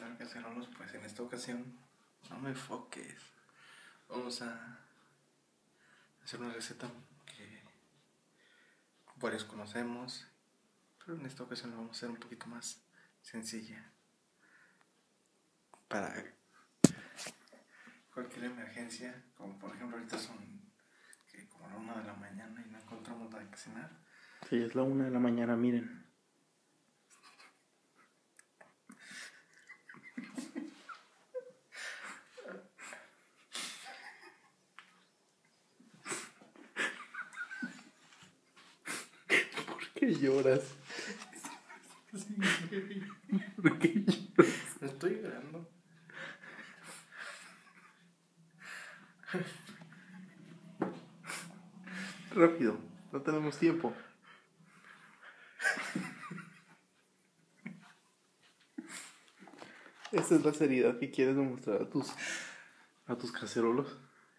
preparar cacerolos, pues en esta ocasión no me enfoques. Vamos a hacer una receta que varios conocemos, pero en esta ocasión la vamos a hacer un poquito más sencilla. Para cualquier emergencia, como por ejemplo ahorita son como la 1 de la mañana y no encontramos nada que cenar. Sí, es la 1 de la mañana, miren. ¿Por qué lloras? ¿Por qué lloras? No estoy llorando. Rápido, no tenemos tiempo. Esa es la seriedad que quieres demostrar a tus cacerolos.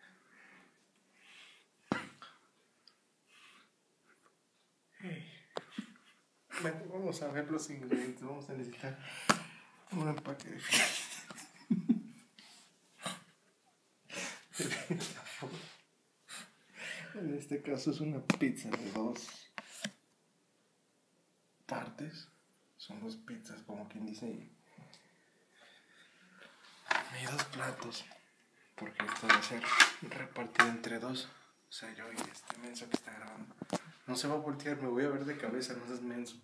Bueno, vamos a ver los ingredientes. Vamos a necesitar un empaque de En este caso es una pizza de 2 partes. Son 2 pizzas, como quien dice. Y 2 platos. Porque esto va a ser repartido entre 2. O sea, yo y este menso que está grabando. No se va a voltear, me voy a ver de cabeza, no seas menso.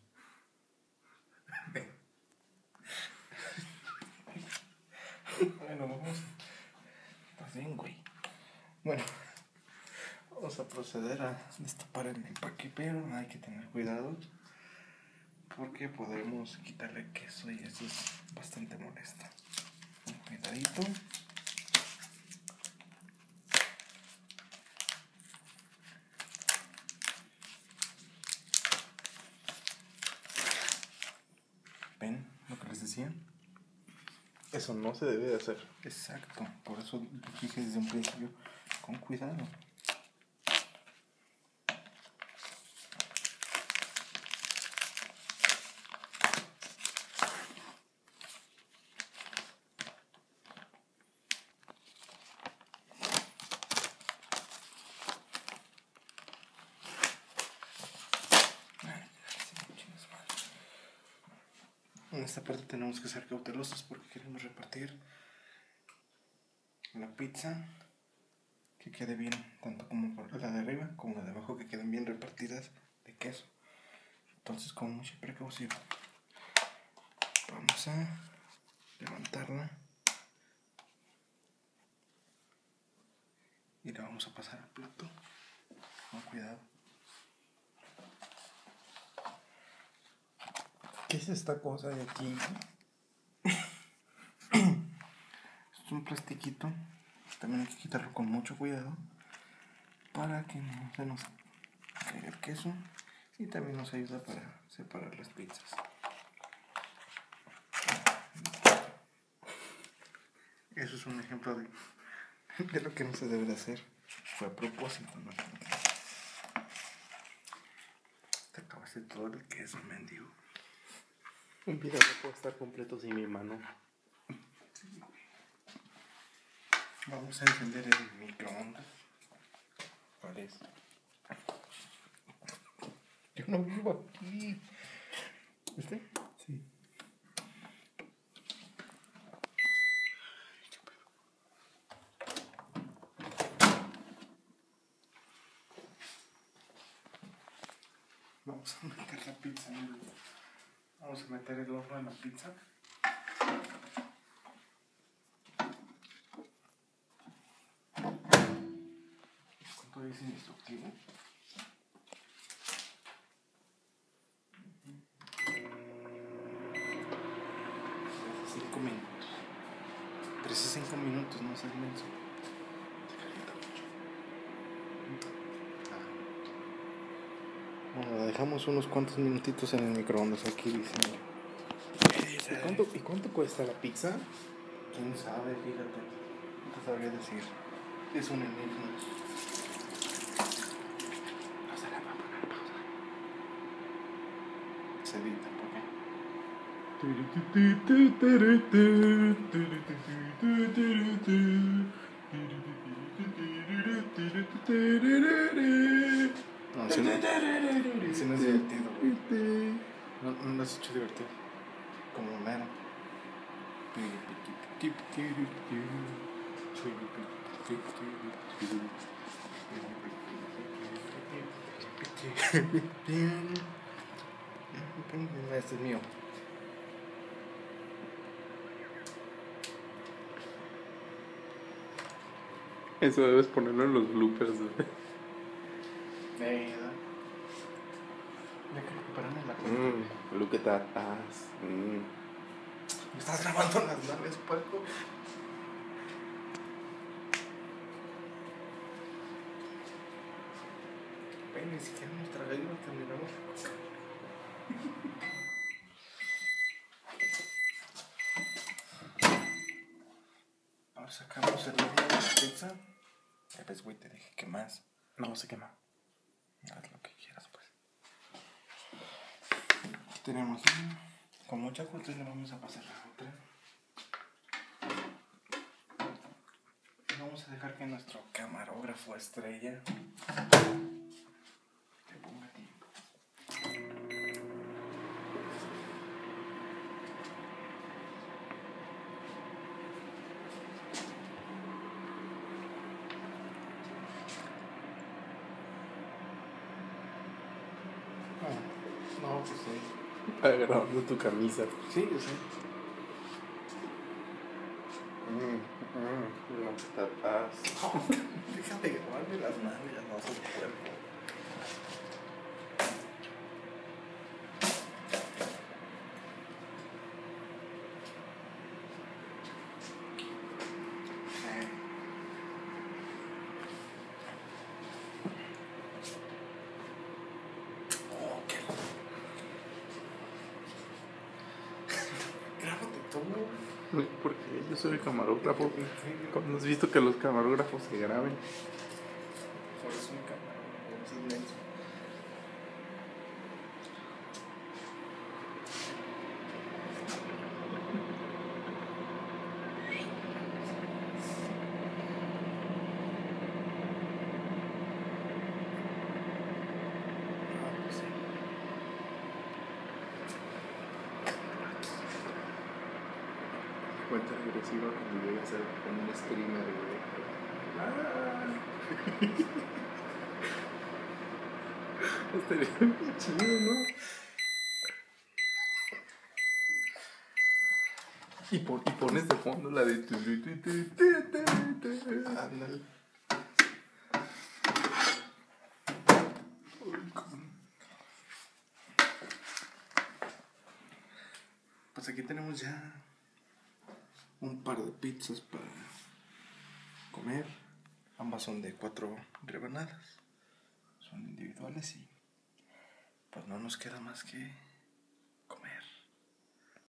Bueno, vamos. Pues bien, güey. Bueno, vamos a proceder a destapar el empaque, pero hay que tener cuidado porque podemos quitarle queso y eso es bastante molesto. Un cuidadito. ¿Ven lo que les decía? Eso no se debe de hacer. Exacto, por eso dije desde un principio, con cuidado. En esta parte tenemos que ser cautelosos porque queremos repartir la pizza que quede bien, tanto como por la de arriba como la de abajo, que queden bien repartidas de queso. Entonces, con mucha precaución, vamos a levantarla y la vamos a pasar al plato con cuidado. ¿Qué es esta cosa de aquí? Es un plastiquito, también hay que quitarlo con mucho cuidado para que no se nos caiga el queso y también nos ayuda para separar las pizzas. Eso es un ejemplo de lo que no se debe de hacer. Fue a propósito, ¿no? Te acabaste todo el queso, mendigo. Un video no puede estar completo sin mi mano. Vamos a encender el microondas. ¿Cuál es? Yo no vivo aquí. ¿Este? Sí. Vamos a meter la pizza Vamos a meter el horno en la pizza. ¿Cuánto dice indestructible? 5 minutos. 3 a 5 minutos, no seas menso. Bueno, la dejamos unos cuantos minutitos en el microondas aquí, dice. ¿Y cuánto cuesta la pizza? ¿Quién sabe? Fíjate. No te sabría decir. Es un enigma. No se le va a poner pausa. Se edita, ¿por qué? No, si no, si no es divertido, güey. No lo has hecho divertido. Como mero. Este es mío. Eso debes ponerlo en los bloopers, güey. Ya que recuperarme la cuenta. Look at that ass. Me estás grabando las nalgas, puerco. Ni siquiera nuestra ley no terminamos. Ahora sacamos el horno de la pizza. Ya ves, güey, te dije que más. No, se quema. Haz lo que quieras, pues. Aquí tenemos con mucha cultura le vamos a pasar la otra. Vamos a dejar que nuestro camarógrafo estrella te ponga a ti. No, pues sí. Está grabando tu camisa. Sí, yo sé. Look at that ass. Déjate grabarme las nalgas, no se cuerpo. Grábate todo. Porque yo soy el camarógrafo. ¿Cuándo has visto que los camarógrafos se graben? Por eso mi cámara es inmenso. Cuenta regresiva cuando llegue a ser como un streamer, güey. Estaría bien chido, ¿no? Y pones de fondo la de... Ándale. Pues aquí tenemos ya un par de pizzas para comer. Ambas son de 4 rebanadas. Son individuales y pues no nos queda más que comer.